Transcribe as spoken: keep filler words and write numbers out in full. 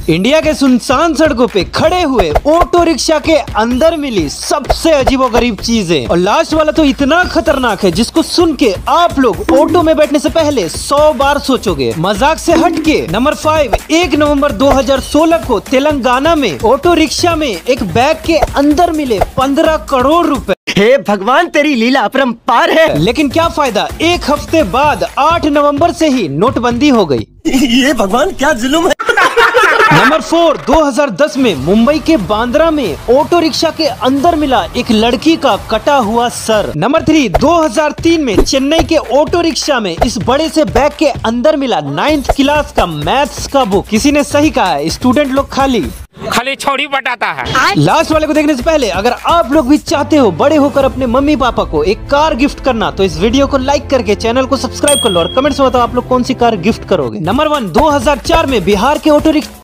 India के सुनसान सड़कों पे खड़े हुए ऑटो रिक्शा के अंदर मिली सबसे अजीबोगरीब चीजें। और लास्ट वाला तो इतना खतरनाक है जिसको सुन के आप लोग ऑटो में बैठने से पहले सौ बार सोचोगे। मजाक से हटके नंबर फाइव, एक नवंबर दो हज़ार सोलह को तेलंगाना में ऑटो रिक्शा में एक बैग के अंदर मिले पंद्रह करोड़ रुपए। हे भगवान, तेरी लीला अपरंपार है। लेकिन क्या फायदा, एक हफ्ते बाद आठ नवंबर से ही नोटबंदी हो गई। ये भगवान क्या जुल्म है। नंबर फोर, दो हज़ार दस में मुंबई के बांद्रा में ऑटो रिक्शा के अंदर मिला एक लड़की का कटा हुआ सर। नंबर थ्री, दो हज़ार तीन में चेन्नई के ऑटो रिक्शा में इस बड़े से बैग के अंदर मिला नाइन्थ क्लास का मैथ्स का बुक। किसी ने सही कहा है, स्टूडेंट लोग खाली खाली छोड़ी बटाता है। लास्ट वाले को देखने से पहले अगर आप लोग भी चाहते हो बड़े होकर अपने मम्मी पापा को एक कार गिफ्ट करना तो इस वीडियो को लाइक करके चैनल को सब्सक्राइब कर लो और कमेंट्स में बताओ आप लोग कौन सी कार गिफ्ट करोगे। नंबर वन, दो हज़ार चार में बिहार के ऑटो रिक्शा